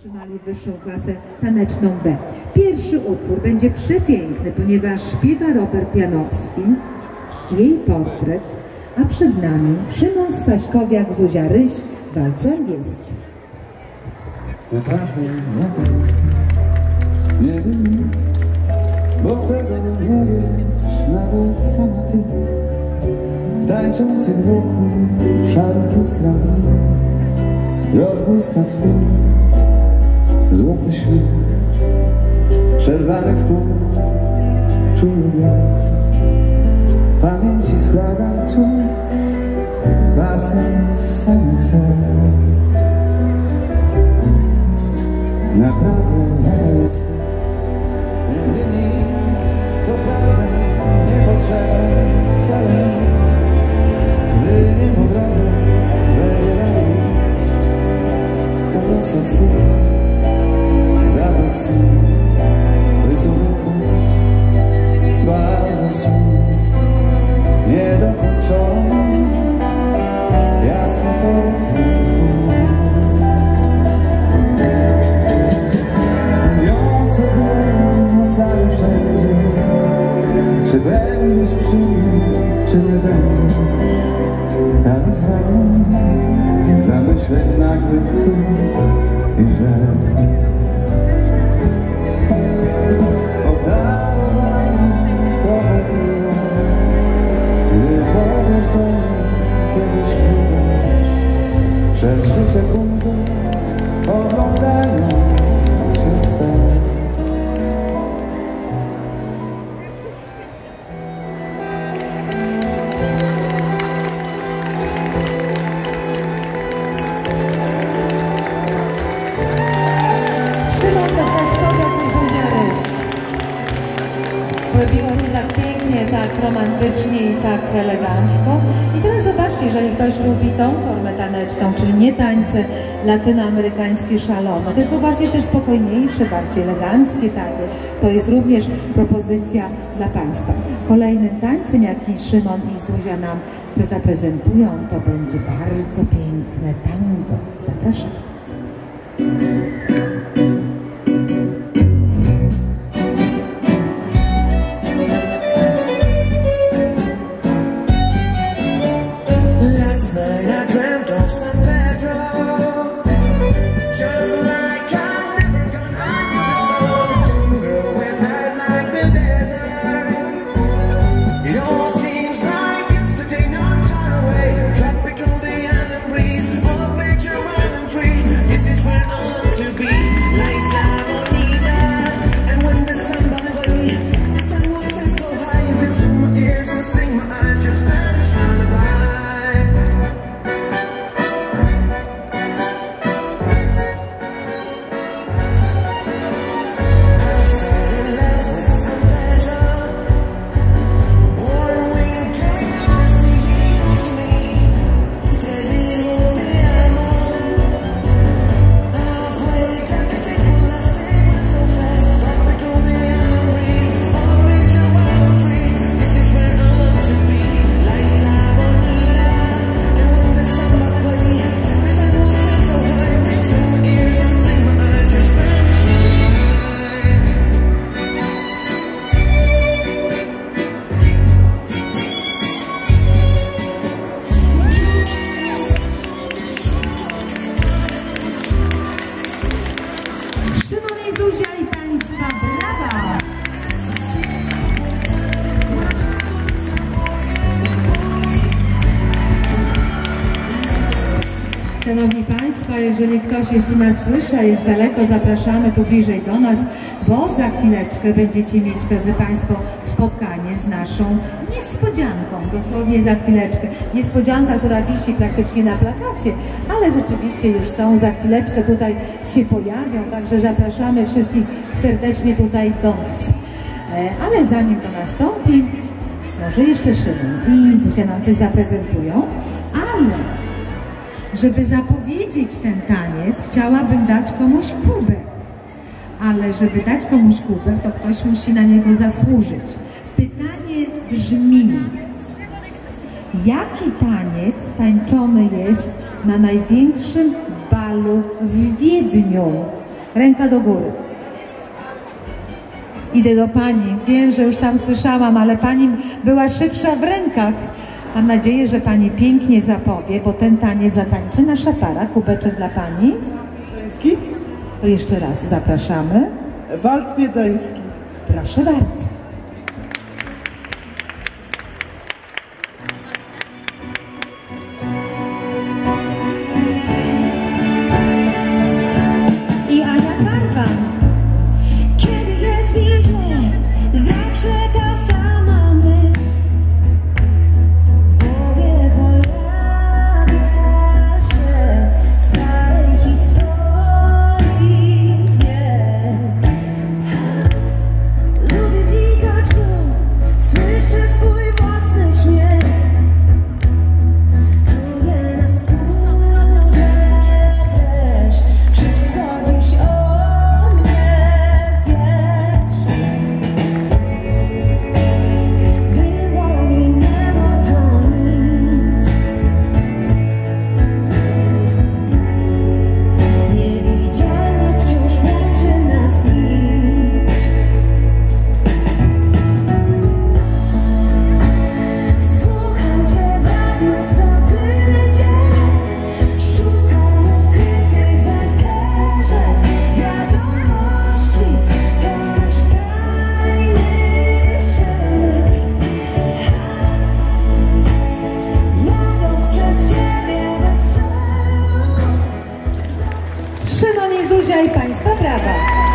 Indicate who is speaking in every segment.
Speaker 1: otrzymali wyższą klasę taneczną B. Pierwszy utwór będzie przepiękny, ponieważ śpiewa Robert Janowski, jej portret, a przed nami Szymon Staśkowiak, Zuzia Ryś w walcu angielskim.
Speaker 2: Naprawdę jaka jest, nie wiem, bo tego nie wiesz, nawet sama ty. Tańczących wokół szary frustracji, rozbłyska twój złoty śmiech, przerwany w pół, czujny głos. Pamięci składa tu basen z samych serc. Naprawdę jaka jest, nie wiem, to prawda, niepotrzebne wcale. Gdy nie po drodze będzie razem, uniosę twój zapach snu, rysunek ust, barwy snu, niedokończony, jasno to niosę dłoń cały wszędzie. Czy będziesz przy mnie, czy nie będziesz? Talizman zamyśleń nagłych twych i źle. Oddałem trochę piła, gdy powiesz do mnie kiedyś chwilę. Przez 3 sekundy oglądają się wstać.
Speaker 1: Robiło się tak pięknie, tak romantycznie i tak elegancko. I teraz zobaczcie, jeżeli ktoś lubi tą formę taneczną, czyli nie tańce latynoamerykańskie szalone, tylko właśnie te spokojniejsze, bardziej eleganckie takie, to jest również propozycja dla Państwa. Kolejnym tańcem, jaki Szymon i Zuzia nam zaprezentują, to będzie bardzo piękne tango. Zapraszam. Zuzia i Państwa brawa! Szanowni Państwo, jeżeli ktoś jeszcze nas słyszy, a jest daleko, zapraszamy tu bliżej do nas, bo za chwileczkę będziecie mieć, drodzy Państwo, spotkanie z naszą niespodzianką, dosłownie za chwileczkę. Niespodzianka, która wisi praktycznie na plakacie, ale rzeczywiście już są, za chwileczkę tutaj się pojawią, także zapraszamy wszystkich serdecznie tutaj do nas. Ale zanim to nastąpi, może jeszcze Szymon i Zuzia nam coś zaprezentują, ale żeby zapowiedzieć ten taniec, chciałabym dać komuś kubek. Ale żeby dać komuś kubek, to ktoś musi na niego zasłużyć. Pytanie brzmi: jaki taniec tańczony jest na największym balu w Wiedniu? Ręka do góry. Idę do pani. Wiem, że już tam słyszałam, ale pani była szybsza w rękach. Mam nadzieję, że pani pięknie zapowie, bo ten taniec zatańczy nasza para. Kubeczek dla pani. To jeszcze raz zapraszamy.
Speaker 3: Walc wiedeński.
Speaker 1: Proszę bardzo. I Ania Karwan.
Speaker 4: Kiedy jest mi źle, zawsze ta sama myśl w głowie pojawia się starej historii. Lubię wnikać go, słyszę swój własny śmiech. Czuję na skórze deszcz, wszystko dziś o mnie wiesz. Było minęło to nic, niewidzialna wciąż łączy nas nić. Słucham cię w radiu co tydzień, szukam ukrytych w eterze wiadomości, to nasz tajny szyb. Jadąc przed siebie bez celu,
Speaker 1: Szymon i Zuzia i państwa brawa.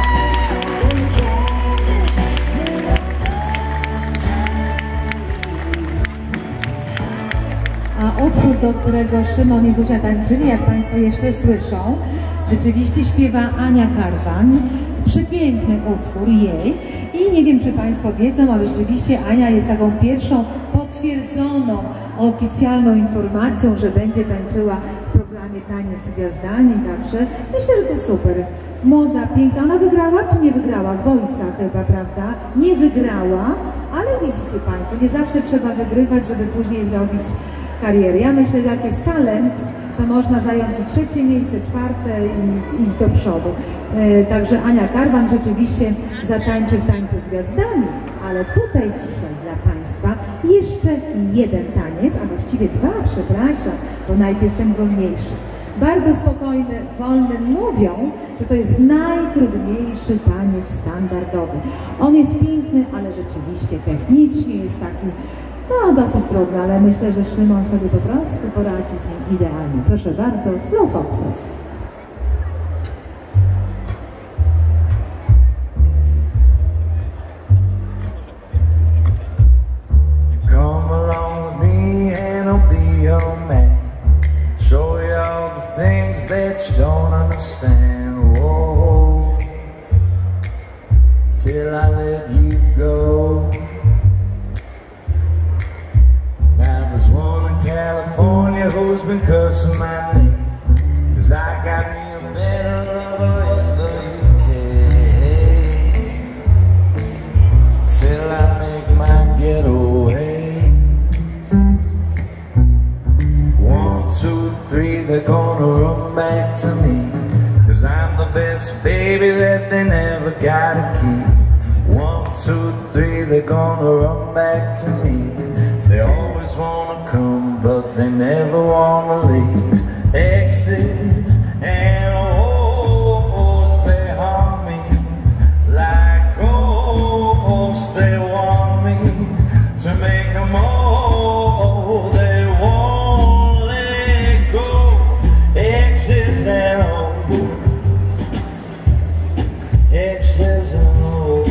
Speaker 1: A utwór, do którego Szymon i Zuzia tańczyli, jak państwo jeszcze słyszą, rzeczywiście śpiewa Ania Karwan. Przepiękny utwór jej. I nie wiem, czy państwo wiedzą, ale rzeczywiście Ania jest taką pierwszą potwierdzoną, oficjalną informacją, że będzie tańczyła w programie Taniec z Gwiazdami. Także myślę, że to super. Młoda, piękna. Ona wygrała czy nie wygrała? Voice'a chyba, prawda? Nie wygrała, ale widzicie państwo, nie zawsze trzeba wygrywać, żeby później zrobić karierę. Ja myślę, że jak jest talent, to można zająć i trzecie miejsce, czwarte i iść do przodu. Także Ania Karwan rzeczywiście zatańczy w Tańcu z Gwiazdami, ale tutaj dzisiaj dla państwa jeszcze jeden taniec, a właściwie dwa, przepraszam, bo najpierw ten wolniejszy. Bardzo spokojny, wolny. Mówią, że to jest najtrudniejszy taniec standardowy. On jest piękny, ale rzeczywiście technicznie jest taki, no dosyć trudny, ale myślę, że Szymon sobie po prostu poradzi z nim idealnie. Proszę bardzo, slow foxtrot.
Speaker 5: Come along with me and I'll be your man. Show you all the things that you don't understand. Whoa, till I let you go. Now there's one in California who's been cursing my name, 'cause I got me a better lover in the UK. Till I make my getaway. 1, 2, 3, they're gonna run back to me, 'cause I'm the best baby that they never gotta keep. 1, 2, 3, they're gonna run back to me. They always wanna come, but they never wanna leave. Exes and hoes, they haunt me like ghosts. They want me to make them all. They won't let go. Exes and hoes, exes and hoes.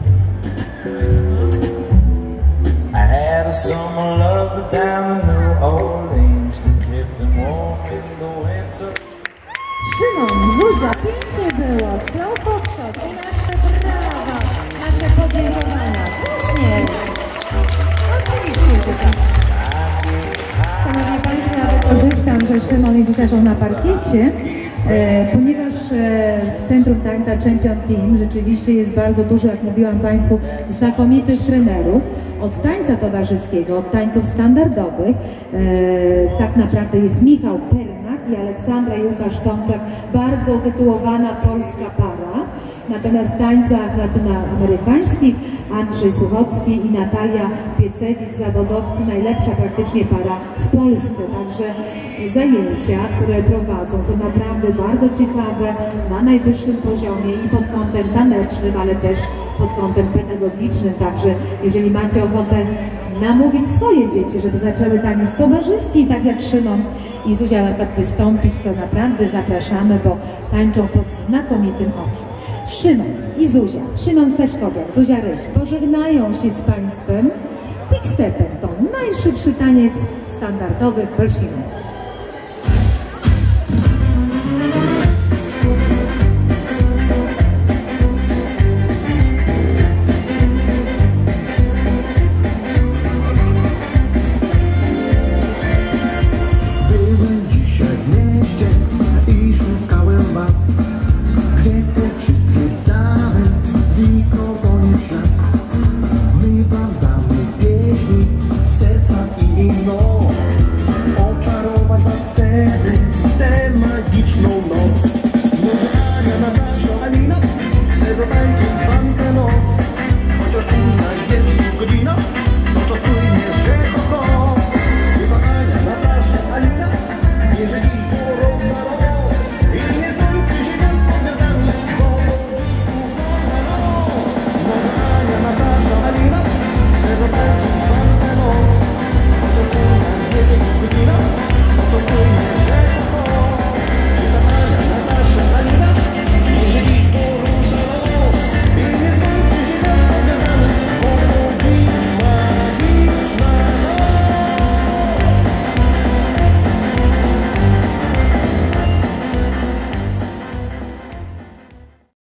Speaker 5: I had a summer lover down in New Orleans, who kept him warm in the winter.
Speaker 1: Szymon, Zuzia, pięknie było. Slow foxtrot i nasze brawa, nasze podziękowania. Właśnie. Oczywiście, że tak. Szanowni Państwo, ja wykorzystam, że Szymon i Zuzia są na parkiecie, ponieważ w Centrum Tańca Champion Team rzeczywiście jest bardzo dużo, jak mówiłam Państwu, znakomitych trenerów. Od tańca towarzyskiego, od tańców standardowych. Tak naprawdę jest Michał Pernak, i Aleksandra i Łukasz Tomczak, bardzo utytułowana polska para. Natomiast w tańcach latynoamerykańskich Andrzej Suchocki i Natalia Piecewicz, zawodowcy, najlepsza praktycznie para w Polsce. Także zajęcia, które prowadzą, są naprawdę bardzo ciekawe, na najwyższym poziomie i pod kątem tanecznym, ale też pod kątem pedagogicznym. Także jeżeli macie ochotę namówić swoje dzieci, żeby zaczęły taniec towarzyski, tak jak Szymon i Zuzia na przykład wystąpić, to naprawdę zapraszamy, bo tańczą pod znakomitym okiem. Szymon i Zuzia, Szymon Staśkowiak, Zuzia Ryś pożegnają się z Państwem quickstepem. To najszybszy taniec standardowy. Prosimy.